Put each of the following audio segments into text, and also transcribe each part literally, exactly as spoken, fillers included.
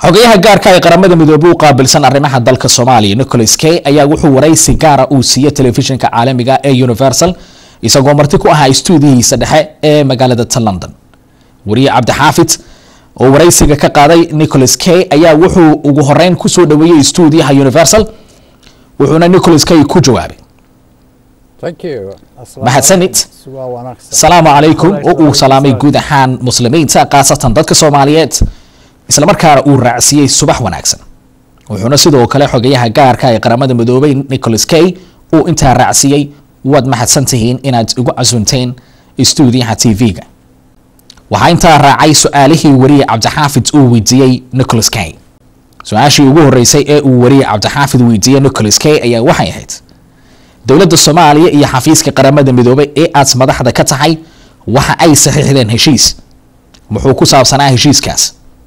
xogayaha gaarka ee qaramada midoobay u qaabilsan arrimaha dalka Soomaaliya Nicholas Kay ayaa wuxuu waraysi gaar ah uu siiyay telefishinka caalamiga ee Universal isagoo marti ku ahaa stuudiyihiisa dhexe ee magaalada London. wariye Cabdi Xaafid oo waraysiga ka qaaday Nicholas Kay ayaa wuxuu ugu horeyn ku soo dhaweeyay stuudiyaha Universal wuxuuna Nicholas Kay ku jawaabay. Thank you. mahadsanid. Salaamu calaykum oo uu salaamay guud ahaan muslimiinta qaasatan dadka Soomaaliyeed isla markaana uu raacsiiyay subax wanaagsan. wuxuuna sidoo kale xogayaha gaarka ee qaramada midoobay Nicholas Kay uu inta raacsiiyay wad mahadsantihiin inaad ugu casuunteen stuudiyaha T V-ga. waxaa inta raacay su'aalihii wariye Cabdi Xaafid uu weydiiyay Nicholas Kay. su'aashii ugu horeysay ee uu wariye Cabdi Xaafid weydiiyay Nicholas Kay ayaa waxay ahayd dawladda Soomaaliya iyo xafiiska qaramada midoobay ee aad madaxda ka tahay waxa ay saxiixdeen heshiis. muxuu ku saabsanaa heshiiskaas?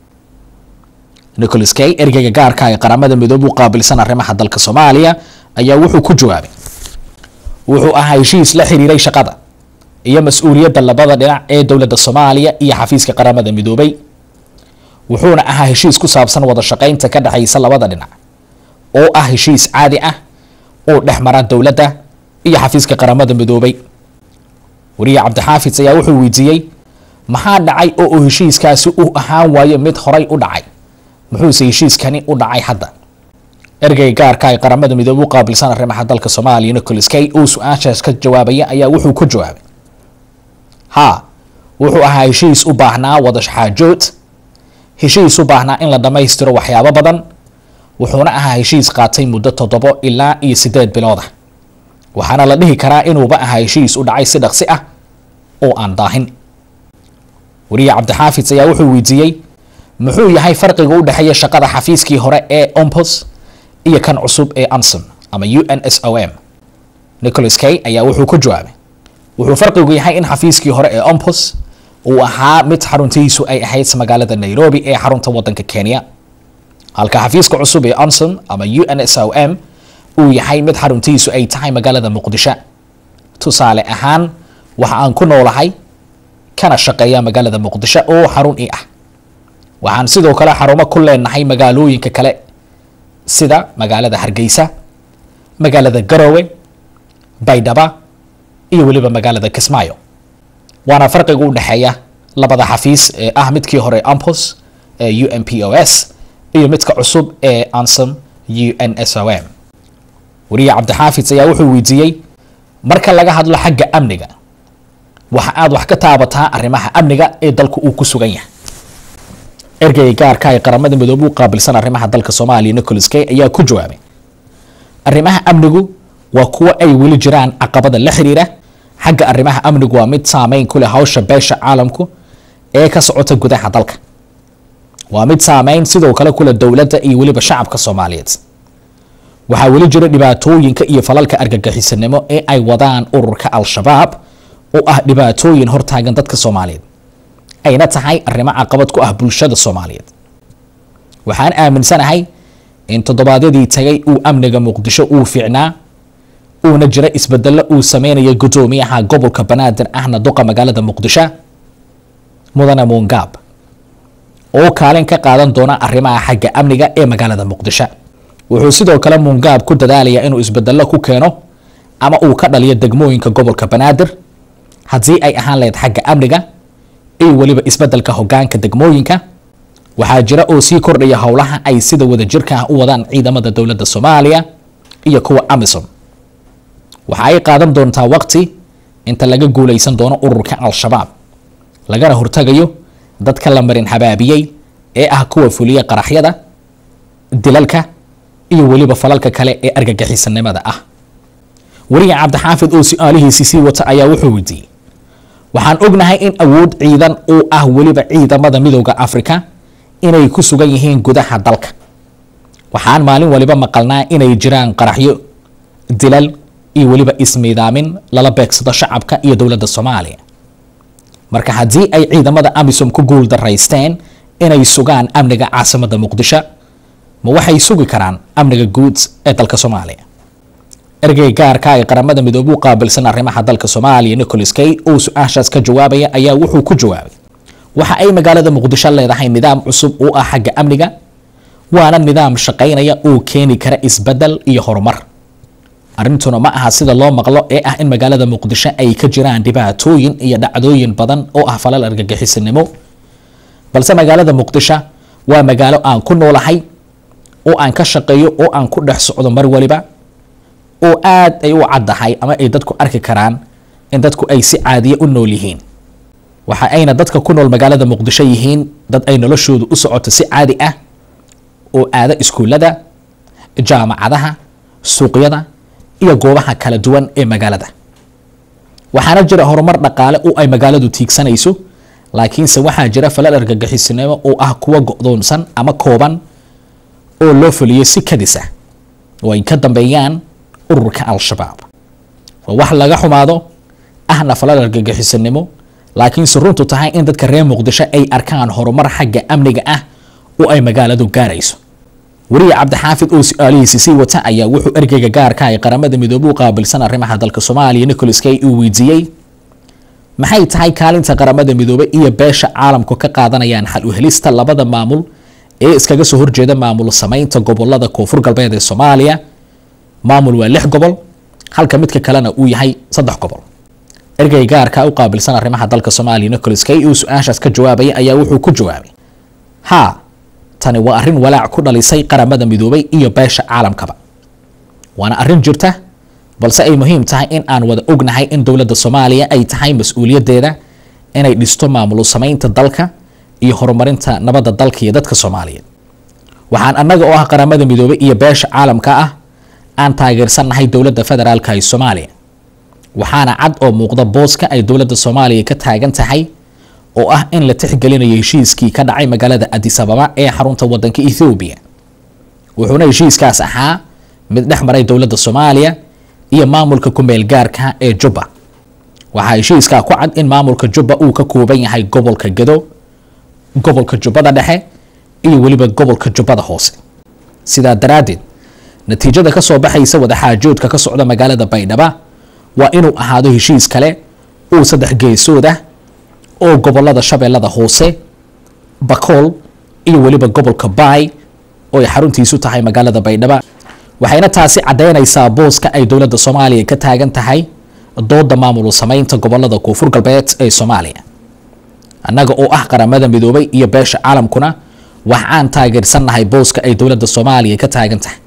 Nicholas Kay ergeyga gaarka ee qaramada midoobay u qaabilsan arrimaha dalka Soomaaliya ayaa wuxuu ku jawaabay. wuxuu ahaa heshiis la xiriiray shaqada iyo mas'uuliyadda labada dhinac ee dawladda Soomaaliya iyo xafiiska qaramada midoobay. wuxuuna ahaa heshiis ku saabsan wada shaqaynta ka dhaxaysa labada dhinac oo ah heshiis caadi ah oo dhexmara dawladda iyo xafiiska qaramada midoobay. wariye Cabdi Xaafid ayaa wuxuu weydiiyay maxaa dhacay oo heshiiskaasi uu ahaan waayo mid horay u dhacay muxuu heshiiskani u dhacay hadda? ergey gaarka ee qaramada midoobay u qaabilsan arrimaha dalka Soomaaliya Nicholas Kay oo su'aashaas ka jawaabaya ayaa wuxuu ku jawaabay. ha wuxuu ahaa heshiis u baahnaa wada xaajood, heshiis u baahnaa in la dhameystiro waxyaabo badan, wuxuuna ahaa heshiis qaatay muddo toddoba ilaa iyo sideed bilood ah. waxaana la dhihi karaa inuuba ahaa heshiis u dhacay si dhaqsi ah oo aan daahin. wariye Cabdi Xaafid ayaa wuxuu weydiiyay muxuu yahay farqiga u dhaxeeya shaqada xafiiskii hore ee Ompos iyo kan cusub ee ANSOM ama U N S O M. Nicholas Kay ayaa wuxuu ku jawaabay wuxuu farqigu yahay in xafiiskii hore ee Ompos uu ahaa mid xaruntiisu ay ahayd magaalada Nairobi ee xarunta wadanka Kenya, halka xafiiska cusub ee ANSOM ama U N S O M uu yahay mid xaruntiisu ay tahay magaalada Muqdisho. tusaale ahaan waxa aan ku noolahay kana shaqeeya magaalada Muqdisho oo xarun ii ah. waxaan sidoo kale xarumo ku leenahay magaalooyinka kale sida magaalada Hargeysa, magaalada Garowe, Baydhaba iyo waliba magaalada Kismaayo. waana farqiga u dhaxeeya labada xafiis ee ah midkii hore Ompos ee U N P O S iyo midka cusub ee ANSOM U N S O M. wariye Cabdi Xaafid ayaa wuxuu weydiiyay marka laga hadlo xagga amniga waxa aad wax ka taabataa arrimaha amniga ee dalku uu ku sugan yahay. ergeyga gaarka ee qaramada midoobay u qaabilsan arrimaha dalka Soomaaliya Nicholas Kay ayaa ku jawaabay arrimaha amnigu waa kuwa ay weli jiraan caqabada la xiriira xagga arrimaha amnigu waa mid saameyn ku leh hawsha beesha caalamku ee ka socota gudaha dalka. waa mid saameyn sidoo kale ku leh dawladda iyo waliba shacabka Soomaaliyeed. waxaa weli jira dhibaatooyinka iyo falalka argagixisanimo ee ay wadaan ururka Al-Shabaab oo ah dhibaatooyin hortaagan dadka Soomaaliyeed ayna tahay arrimo caqabad ku ah bulshada Soomaaliyeed. waxaan aaminsanahay in toddobaadyadii tagay uu amniga Muqdisho uu fiicnaa uuna jira isbedelo uu sameeyay gudoomiyaha gobolka Banaadir ahna duqa magaalada Muqdisho Mudane Mungab oo kaalin ka qaadan doona arrimaha xagga amniga ee magaalada Muqdisho. wuxuu sidoo kale Mungab ku dadaalayaa inuu isbedelo ku keeno ama uu ka dhaliyo degmooyinka gobolka Banaadir haddii ay ahaan lahayd xagga amniga iyo waliba isbedelka hoggaanka degmooyinka. waxaa jira oo sii kordhaya howlaha ay sida wada jirka ah u wadaan ciidamada dawladda Soomaaliya iyo kuwa AMISOM. waxa ay qaadan doontaa waqti inta laga guuleysan doono ururka Al-Shabaab lagana hortagayo dadka la marin habaabiyay ee ah kuwa fuliya qaraxyada, dilalka iyo waliba falalka kale ee argagixisanimada ah. wariye Cabdi Xaafid oo su'aalihiisa sii wata ayaa wuxuu weydiiyay waxaan ognahay in awood ciidan oo ah waliba ciidamada midowga Afrika inay ku sugan yihiin gudaha dalka. waxaan maalin waliba maqalnaa inay jiraan qaraxyo, dilal iyo waliba ismiidaamin lala beegsado shacabka iyo dawladda Soomaaliya. marka haddii ay ciidamada AMISOM ku guul daraysteen inay sugaan amniga caasimadda Muqdisho ma waxay sugi karaan amniga guud ee dalka Soomaaliya? ergey gaarka ee qaramada midoobay u qaabilsan arrimaha dalka Soomaaliya Nicholas Kay oo su'aashaas ka jawaabaya ayaa wuxuu ku jawaabay waxa ay magaalada Muqdisho leedahay nidaam cusub oo ah xagga amniga waana nidaam shaqaynaya oo keeni kara isbedel iyo horumar. arrintuna ma aha sida loo maqlo ee ah in magaalada Muqdisho ay ka jiraan dhibaatooyin iyo dhacdooyin badan oo ah falal argagixisanimo, balse magaalada Muqdisho waa magaalo aan ku noolahay oo aan ka shaqeeyo oo aan ku dhex socdo mar waliba oo aad ay u caddahay ama ay dadku arki karaan in dadku ay si caadiya u nool yihiin. waxa ayna dadka ku nool magaalada Muqdisho yihiin dad ay noloshoodu u socoto si caadi ah oo aada iskuulada, jaamacadaha, suuqyada iyo goobaha kala duwan ee magaalada. waxaana jira horumar dhaqaale oo ay magaaladu tiigsanayso, laakiinse waxaa jira falal argagixisanimo oo ah kuwa go'doonsan ama kooban oo loo fuliyo si kadis ah oo ay ka dambeeyaan ururka Al-Shabaab. waa wax laga xumaado ahna falal argagixisanimo, laakiinse runtu tahay in dadka reer Muqdisho ay arkaan horumar xagga amniga ah oo ay magaaladu gaarayso. wariye Cabdixaafid oo su'aalihiisa sii wata ayaa wuxuu ergeyga gaarka ah ee qaramada midoobay u qaabilsan arrimaha dalka Soomaaliya Nicholas Kay uu weydiiyay maxay tahay kaalinta qaramada midoobay iyo beesha caalamku ka qaadanayaan xal u helista labada maamul ee iskaga soo horjeeda maamul samaynta gobolada Koonfur Galbeed ee Soomaaliya. maamul waa lix gobol halka midka kalena uu yahay saddex gobol. ergeyga gaarka ah u qaabilsan arrimaha dalka Soomaaliya Nicholas Kay oo su'aashaas ka jawaabay ayaa wuxuu ku jawaabay ha tani waa arrin walaac ku dhalisay qaramada midoobay iyo beesha caalamkaba. waana arrin jirta, balse ay muhiim tahay in aan wada ognahay in dowladda Soomaaliya ay tahay mas'uuliyadeeda inay dhisto maamul samaynta dalka iyo horumarinta nabadda dalka iyo dadka Soomaaliyeed. waxaan annaga oo ah qaramada midoobay iyo beesha caalamka ah aan taageersanahay dowladda federaalka ee Soomaaliya. waxaana cad oo muuqda booska ay dowladda Soomaaliya ka taagan tahay oo ah in la tixgelinayo heshiiskii ka dhacay magaalada Addis Ababa ee xarunta wadanka Ethiopia. wuxuuna heshiiskaas ahaa mid dhex maray dowladda Soomaaliya iyo maamulka ku meel gaarka ee Jubba. waxaa heshiiska ku cad in maamulka Jubba uu ka kooban yahay gobolka Gedo, gobolka Jubbada Dhexe iyo waliba gobolka Jubbada Hoose. sidaa daraadeed natiijada ka soo baxaysa wada xaajoodka ka socda magaalada Baydhabo waa inuu ahaado heshiis kale oo saddex geesood ah oo gobolada Shabeellada Hoose, Bakool iyo waliba gobolka Baay oo ay xaruntiisu tahay magaalada Baydhabo. waxayna taasi cadeynaysaa booska ay dowladda Soomaaliya ka taagan tahay dooda maamul samaynta gobolada Koonfur Galbeed ee Soomaaliya. annaga oo ah qaramada midoobay iyo beesha caalamkuna waxaan taageersanahay booska ay dowladda Soomaaliya ka taagan tahay.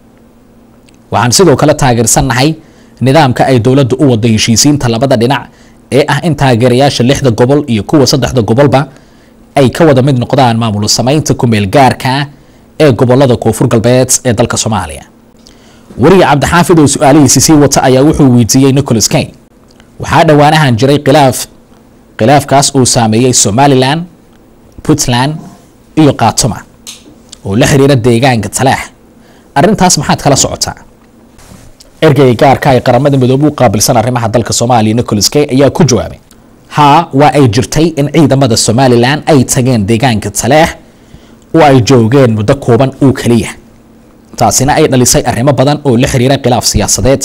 waxaan sidoo kale taageersanahay nidaamka ay dowladdu u wada heshiisiinta labada dhinac ee ah in taageerayaasha lixda gobol iyo kuwa saddexda gobolba ay ka wada mid noqdaan maamul samaynta ku meel gaarka ee gobolada Koonfur Galbeed ee dalka Soomaaliya. wariye Cabdixaafid oo su'aalihiisa sii wata ayaa wuxuu weydiiyay Nicholas Kay waxaa dhawaanahan jiray khilaaf khilaafkaas oo saameeyay Somaliland, Puntland iyo Qaatuma oo la xiriira deegaanka Talaax. arrintaas maxaad kala socotaa? ergeyga gaarka ah ee qaramada midoobay u qaabilsan arrimaha dalka Soomaaliya Nicholas Kay ayaa ku jawaabay ha waa ay jirtay in ciidamada Somaliland ay tageen deegaanka Talaax oo ay joogeen muddo kooban oo kaliya, taasina ay dhalisay arrimo badan oo la xiriira khilaaf siyaasadeed.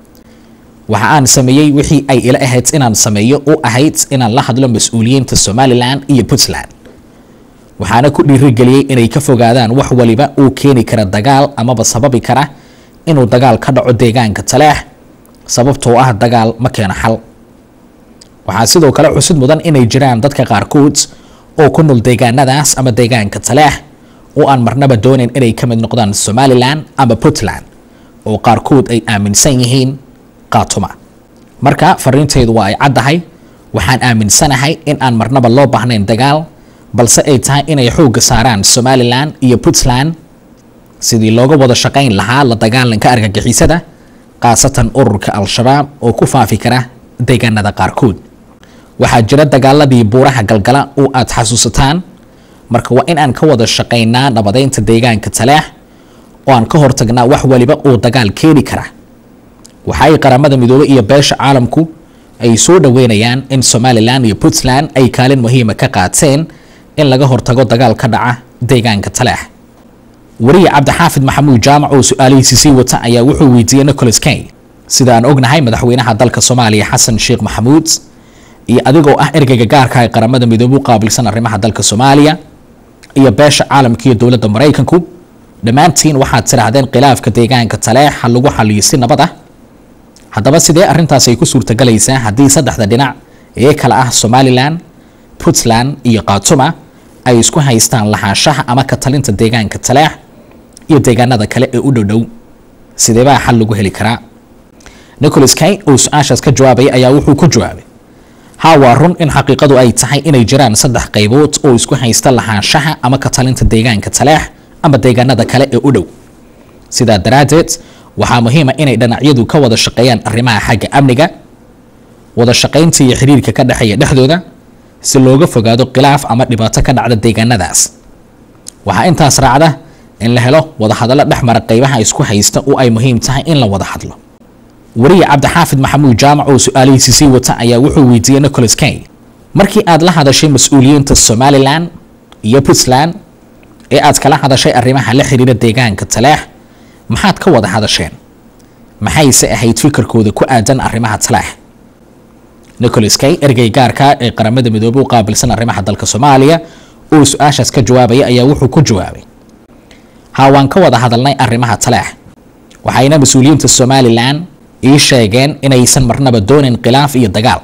waxa aan sameeyay wixii ay ila ahayd inaan sameeyo oo ahayd inaan la hadlo mas'uuliyiinta Somaliland iyo Puntland. waxaana ku dhiirigeliyay inay ka fogaadaan wax waliba oo keeni kara dagaal amaba sababi kara inuu dagaal ka dhaco deegaanka Talaax, sababtoo ah dagaal ma keeno xal. waxaa sidoo kale xusid mudan inay jiraan dadka qaarkood oo ku nool deegaanadaas ama deegaanka Talaax oo aan marnaba doonayn inay ka mid noqdaan Somaliland ama Puntland oo qaarkood ay aaminsan yihiin Qaatuma. marka fariinteedu waa ay caddahay. waxaan aaminsanahay in aan marnaba loo baahnayn dagaal, balse ay tahay inay xoogga saaraan Somaliland iyo Puntland sidii looga wada shaqayn lahaa la dagaalanka argagixisada, qaasatan ururka Al-Shabaab oo ku faafi kara deegaanada qaarkood. waxaa jira dagaaladii buuraha Galgala oo aad xasuusataan, marka waa in aan ka wada shaqaynaa nabadeynta deegaanka Talaax oo aan ka hortagnaa wax waliba oo dagaal keeni kara. waxay qaramada midoobay iyo beesha caalamku ay soo dhaweynayaan in Somaliland iyo Puntland ay kaalin muhiim ah ka qaateen in laga hortago dagaal ka dhaca deegaanka Talaax. wariye Cabdixaafid Maxamuud Jaamac oo su'aalihiisa sii wata ayaa wuxuu weydiiyay Nicholas Kay sida aan ognahay madaxweynaha dalka Soomaaliya Xasan Sheekh Maxamuud iyo adigoo ah ergeyga gaarka ah ee qaramada midoobay u qaabilsan arrimaha dalka Soomaaliya iyo beesha caalamka iyo dowladda Mareykanku dhammaantiin waxaad tirahdeen khilaafka deegaanka Taleex ha lagu xaliyo si nabad ah haddaba sidee arrintaas ay ku suurtagelaysaa haddii saddexda dhinac ee kala ah Somaliland, Puntland iyo Khartoum ay isku haystaan lahaanshaha ama ka talinta deegaanka Taleex iyo deegaanada kale ee u dhow sidee baa xal lagu heli karaa? Nicholas Kay oo su'aashaas ka jawaabay ayaa wuxuu ku jawaabay ha waa run in xaqiiqadu ay tahay inay jiraan saddex qaybood oo isku haysta lahaanshaha ama ka talinta deegaanka Taleex ama deegaanada kale ee u dhow sidaa daraadeed waxaa muhiim ah inay dhinacyadu ka wada shaqeeyaan arrimaha xagga amniga wada shaqeynta iyo xiriirka ka dhaxeeya dhexdooda si looga fogaado khilaaf ama dhibaato ka dhacda deegaanadaas waxaa intaas raacda in la helo wada hadallo dhexmara qaybaha isku haysta oo ay muhiim tahay in la wada hadlo wariye Cabdixaafid Maxamuud Jaamac oo su'aalihiisa sii wata ayaa wuxuu weydiiyay Nicholas Kay markii aad la hadashay mas'uuliyiinta Somaliland iyo Puntland ee aad kala hadashay arrimaha la xiriira deegaanka Taleex maxaad ka wada hadasheen maxayse ahayd fikirkooda ku aadan arrimaha Taleex? Nicholas Kay ergey gaarka ee qaramada midoobay u qaabilsan arrimaha dalka Soomaaliya oo su'aashaas ka jawaabay ayaa wuxuu ku jawaabay ha waan ka wada hadalnay arrimaha Taleex waxayna mas'uuliyiinta Somaliland ii sheegeen inaysan marnaba doonin khilaaf iyo dagaal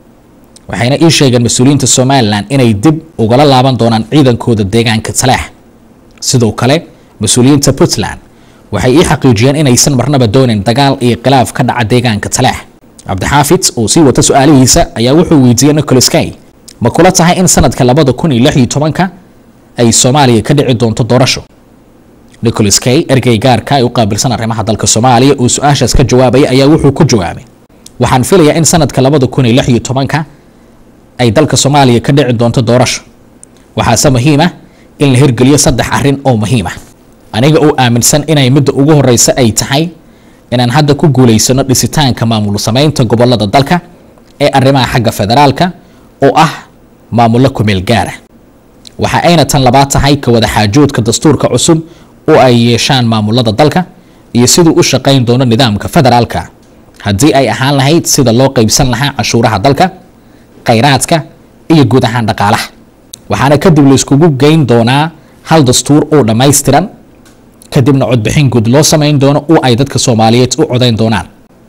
waxayna ii sheegeen mas'uuliyiinta Somaliland inay dib uga laaban doonaan ciidankooda deegaanka Taleex sidoo kale mas'uuliyiinta Puntland waxay ii xaqiijiyeen inaysan marnaba doonin dagaal iyo khilaaf ka dhaca deegaanka Taleex Cabdixaafid oo sii wata su'aalihiisa ayaa wuxuu weydiiyay Nicholas Kay ma kula tahay in sanadka labada kun iyo lix iyo tobanka ay Soomaaliya ka dhici doonto doorasho? Nicholas Kay ergey gaarka ee u qaabilsan arrimaha dalka Soomaaliya oo su'aashaas ka jawaabay ayaa wuxuu ku jawaabay waxaan filayaa in sanadka labada kun iyo lix iyo tobanka ay dalka Soomaaliya ka dhici doonto doorasho waxaase muhiim ah in la hirgeliyo saddex arrin oo muhiim ah aniga oo aaminsan inay midda ugu horeysa ay tahay inaan hadda ku guuleysano dhisitaanka maamul sameynta gobolada dalka ee arrimaha xagga federaalka oo ah maamulka ku meel gaar ah waxa ayna tan labaad tahay ka wada xaajoodka dastuurka cusub oo ay yeeshaan maamulada dalka iyo sidoo u shaqeyn doono nidaamka federaalka haddii ay ahaan lahayd sida loo qaybsan lahaa cashuuraha dalka kheyraadka iyo guud ahaan dhaqaalaha waxaana kadib la iskugu geyn doonaa hal dastuur oo dhammaystiran kadibna codbixin guud loo sameyn doono oo ay dadka Soomaaliyeed u codeyn doonaan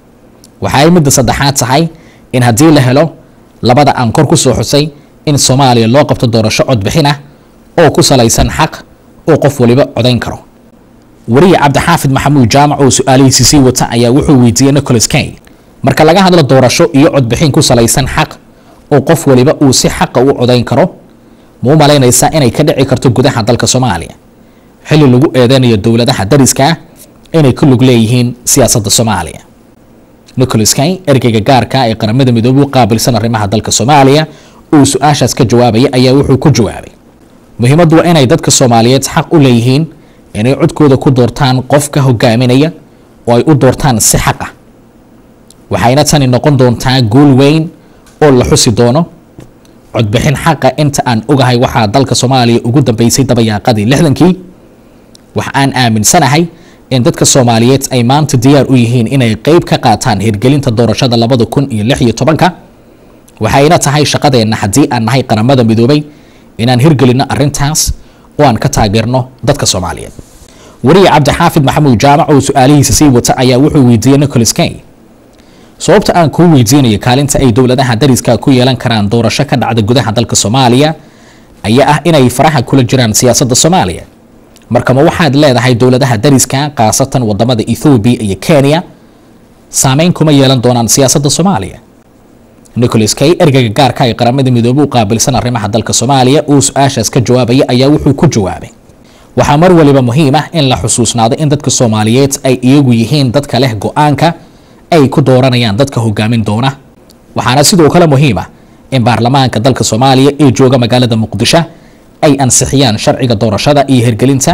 waxa ay midda saddexaad tahay in haddii la helo labada aan kor ku soo xusay in Soomaaliya loo qabto doorasho codbixin ah oo ku salaysan xaq oo qof waliba codeyn karo wariye Cabdixaafid Maxamuud Jaamac oo su'aalihiisa sii wata ayaa wuxuu weydiiyay Nicholas Kay marka laga hadlo doorasho iyo codbixin ku salaysan xaq oo qof waliba uu si xaq u codeyn karo ma u malaynaysaa inay ka dhici karto gudaha dalka Soomaaliya xilli lagu eedeynayo dawladaha dariska ah inay ku lug leeyihiin siyaasadda Soomaaliya? Nicholas Kay ergeyga gaarka ee qaramada midoobay u qaabilsan arrimaha dalka Soomaaliya oo su'aashaas ka jawaabay ayaa wuxuu ku jawaabay muhiimaddu waa inay dadka Soomaaliyeed xaq u leeyihiin inay codkooda ku doortaan qofka hogaaminaya oo ay u doortaan si xaq ah waxayna tani noqon doontaa guul weyn oo la xusi doono codbixin xaq ah inta aan ogahay waxaa dalka Soomaaliya ugu dambeysay dabayaaqadii lixdankii waxa aan aaminsanahay in dadka Soomaaliyeed ay maanta diyaar u yihiin inay qayb ka qaataan hirgelinta doorashada labada kun iyo lix iyo tobanka waxayna tahay shaqadeena haddii aan nahay qaramada midoobay inaan hirgelino arrintaas oo aan ka taageerno dadka Soomaaliyeed wariye Cabdixaafid Maxamuud Jaamac oo su'aalihiisa sii wata ayaa wuxuu weydiiyay Nicholas Kay sababta aan ku weydiinayo kaalinta ay dawladaha dariska ku yeelan karaan doorasho ka dhacda gudaha dalka Soomaaliya ayaa ah inay faraha kula jiraan siyaasadda Soomaaliya marka ma waxaad leedahay dawladaha dariska qaasatan wadamada Ethiopia iyo Kenya saameyn kuma yeelan doonaan siyaasadda Soomaaliya? Nicholas Kay ergeyga gaarka ee qaramada midoobay u qaabilsan arrimaha dalka Soomaaliya oo su'aashaas ka jawaabay ayaa wuxuu ku jawaabay waxa mar waliba muhiim ah in la xusuusnaado in dadka Soomaaliyeed ay iyagu yihiin dadka leh go'aanka ay ku dooranayaan dadka hogaamin doona waxaana sidoo kale muhiim ah in baarlamaanka dalka Soomaaliya ee jooga magaalada Muqdisho ay ansixiyaan sharciga doorashada iyo hirgelinta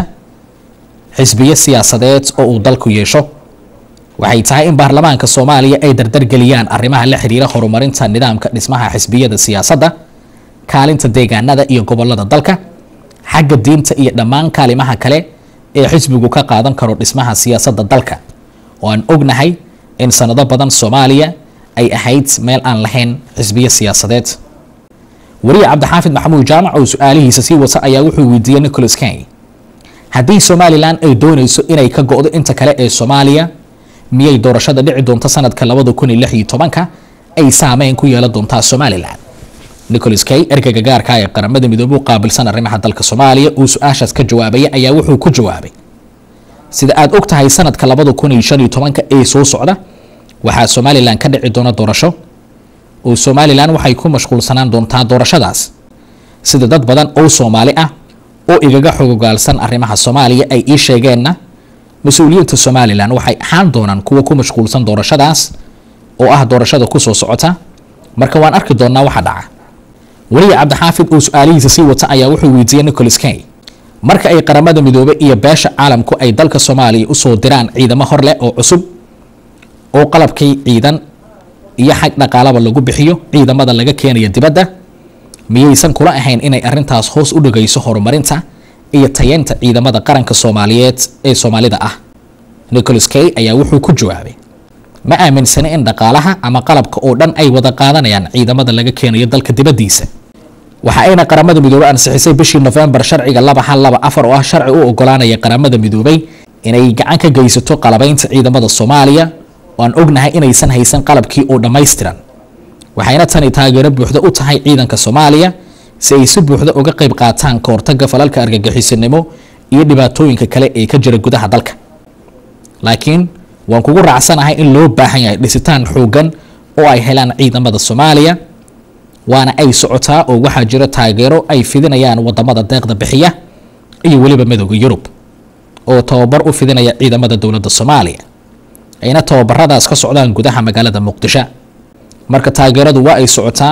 xisbiyo siyaasadeed oo uu dalku yeesho waxay tahay in baarlamaanka Soomaaliya ay dardar galiyaan arrimaha la xiriira horumarinta nidaamka dhismaha xisbiyada siyaasadda kaalinta deegaanada iyo gobolada dalka xagga diinta iyo dhammaan kaalimaha kale ee xisbigu ka qaadan karo dhismaha siyaasadda dalka oo aan ognahay in sanado badan Soomaaliya ay ahayd meel aan lahayn xisbiyo siyaasadeed wariye Cabdixaafid Maxamuud Jaamac oo su'aalihiisa sii wata ayaa wuxuu weydiiyay Nicholas Kay haddii somalilan ay doonayso inay ka go'do inta kale ee soomaaliya miyay doorashada dhici doonta sanadka labada kun iyo lix iyo tobanka ay saameyn ku yeelan doontaa somalilan Nicholas Kay ergeyga gaarka ah ee qaramada midoobay qaabilsan arrimaha dalka Soomaaliya uu su'aashaas ka jawaabay ayaa wuxuu ku jawaabay sida aad ogtahay sanadka labada kun iyo shan iyo tobanka ee soo socda waxaa somalilan ka dhici doona doorasho oo somalilan waxay ku mashquulsanaan doontaa doorashadaas sida dad badan oo Soomaali ah oo igaga xogogaalsan arrimaha Soomaaliya ay ii sheegeenna mas'uuliyiinta somalilan waxay ahaan doonaan kuwa ku mashquulsan doorashadaas oo ah doorashada ku soo socota marka waan arki doonaa waxa dhaca waliya cabdixaafid oo su'aalihiisa sii wata ayaa wuxuu weydiiyay Nicholas Kay marka ay qaramada midoobay iyo beesha caalamku ay dalka Soomaaliya u soo diraan ciidamo hor leh oo cusub oo qalabkay ciidan iyo xaq dhaqaalaba lagu bixiyo ciidamada laga keenayo dibadda miyaysan kula ahayn inay arintaas hoos u dhigayso horumarinta iyo tayeenta ciidamada qaranka Soomaaliyeed ee Soomaalida ah Nicholas Kay ayaa wuxuu ku jawaabay ma aaminsana in dhaqaalaha ama qalabka oo dhan ay wada qaadanayaan ciidamada laga keenayo dalka dibadiisa waxa ayna qaramada midoobay ansixisay bishii November sharciga laba hal laba afar oo ah sharci u ogolaanaya qaramada midoobay inay gacan ka geysato qalabaynta ciidamada Soomaaliya oo aan ognahay inaysan haysan qalabkii oo dhameystiran waxayna tani taageero buuxda u tahay ciidanka Soomaaliya si ay si buuxda uga qayb qaataan ka hortagga falalka argagixisanimo iyo dhibaatooyinka kale ee ka jira gudaha dalka laakiin waan kugu raacsanahay in loo baahan yahay dhisitaan xoogan oo ay helaan ciidamada Soomaaliya waana ay socotaa oo waxa jira taageero ay fidinayaan wadamada deeqda bixiya iyo waliba midowga Yurub oo tababar u fidinaya ciidamada dawladda Soomaaliya ayna tababaradaas ka socdaan gudaha magaalada Muqdisho marka taageeradu waa ay socotaa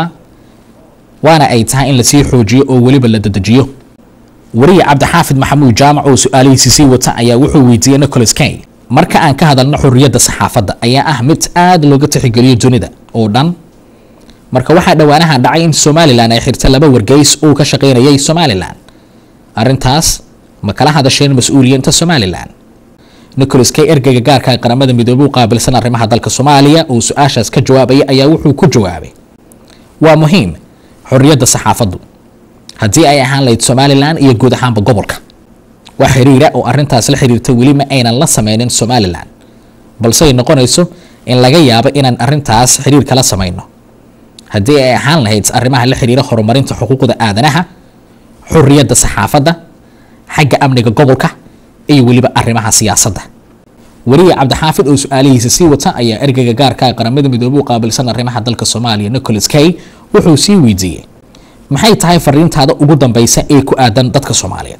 waana ay tahay in la sii xoojiyo oo waliba la dadajiyo wariye cabdixaafid maxamuud jaamac oo su'aalihiisa sii wata ayaa wuxuu weydiiyay Nicholas Kay marka aan ka hadalno xurriyadda saxaafadda ayaa ah mid aad looga tixgeliyo dunida oo dhan marka waxa dhawaanaha dhacay in Somaliland ay xirtay laba wargeys oo ka shaqeynayay Somaliland arintaas ma kala hadasheen mas'uuliyiinta Somaliland Nicholas Kay ergeyga gaarka ah qaramada midoobay qaabilsan arrimaha dalka Soomaaliya oo su'aashaas ka jawaabay ayaa wuxuu ku jawaabay waa muhiim xurriyadda saxaafaddu haddii ay ahaan lahayd Somaliland iyo guud ahaanba gobolka wax xiriira oo arintaas la xiriirtay wali ma aynan la sameeynin Somaliland balse ay noqonayso in laga yaabo inaan arintaas xiriir kala sameeyno haddii ay ahaan lahayd arrimaha la xiriira horumarinta xuquuqda aadanaha xurriyadda saxaafadda xagga amniga gobolka iyo waliba arrimaha siyaasadda wariye cabdixaafid oo su'aalihiisa sii wata ayaa ergeyga gaarka ah qaramada midoobay qaabilsan arrimaha dalka Soomaaliya Nicholas Kay wuxuu sii weydiiyay maxay tahay fariintaada ugu dambaysa ee ku aadan dadka Soomaaliyeed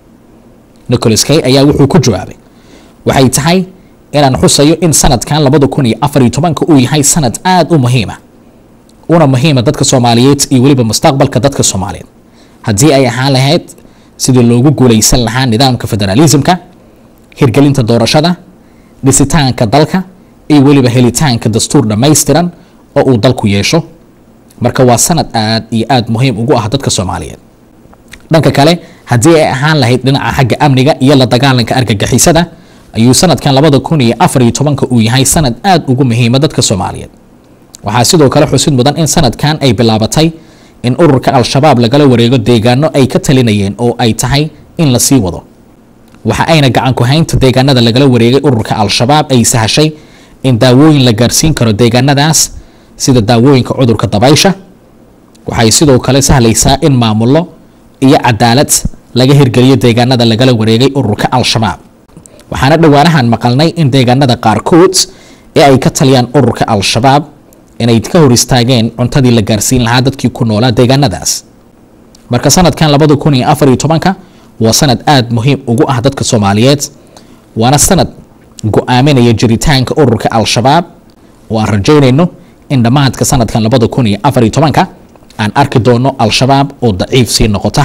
Nicholas Kay ayaa wuxuu ku jawaabay waxay tahay inaan xusayo in sanadkan labada kun iyo afar iyo tobanka uu yahay sanad aad u muhiim ah una muhiim ah dadka Soomaaliyeed iyo waliba mustaqbalka dadka Soomaaliyeed haddii ay ahaan lahayd sidii loogu guuleysan lahaa nidaamka federalismka hirgelinta doorashada dhisitaanka dalka iyo waliba helitaanka dastuur dhameystiran oo uu dalku yeesho marka waa sanad aad iyo aad muhiim ugu ah dadka Soomaaliyeed dhanka kale haddii ay ahaan lahayd dhinaca xagga amniga iyo la dagaalanka argagixisada ayuu sanadkan labada kun iyo afar iyo tobanka uu yahay sanad aad ugu muhiim ah dadka Soomaaliyeed waxaa sidoo kale xusid mudan in sanadkan ay bilaabatay in ururka al-shabaab lagala wareego deegaano ay ka talinayeen oo ay tahay in la sii wado waxa ayna gacan ku haynta deegaanada lagala wareegay ururka al-shabaab ay sahashay in daawooyin la gaarsiin karo deegaanadaas sida daawooyinka cudurka dabaysha waxay sidoo kale sahlaysaa in maamulo iyo cadaalad laga hirgeliyo deegaanada lagala wareegay ururka al-shabaab waxaana dhawaanahan maqalnay in deegaanada qaarkood ee ay ka taliyaan ururka al-shabaab inay ka hor istaageen cuntadii la gaarsiin lahaa dadkii ku noolaa deegaanadaas marka sanadkan labada kun iyo afar iyo tobanka waa sanad aad muhiim ugu ah dadka Soomaaliyeed waana sanad go'aaminaya jiritaanka ururka al-shabaab oo aan rajaynayno in dhamaadka sanadkan labada kun iyo afar iyo tobanka aan arki doono al-shabaab oo daciif sii noqota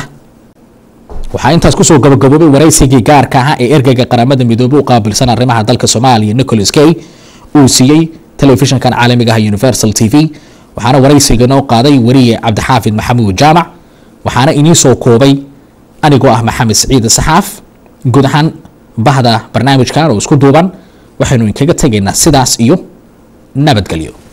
waxaa intaas ku soo gabagaboobay waraysigii gaarka ah ee ergeyga qaramada midoobay u qaabilsan arrimaha dalka Soomaaliya Nicholas Kay uu siiyay telefishinkan caalamiga ah Universal T V waxaana waraysiga noo qaaday wariye cabdixaafid maxamuud jaamac waxaana inii soo koobay anigoo ah maxamed saciid saxaaf guud ahaan bahda barnaamijkan oo isku duuban waxaynu inkaga tagaynaa sidaas iyo nabadgelyo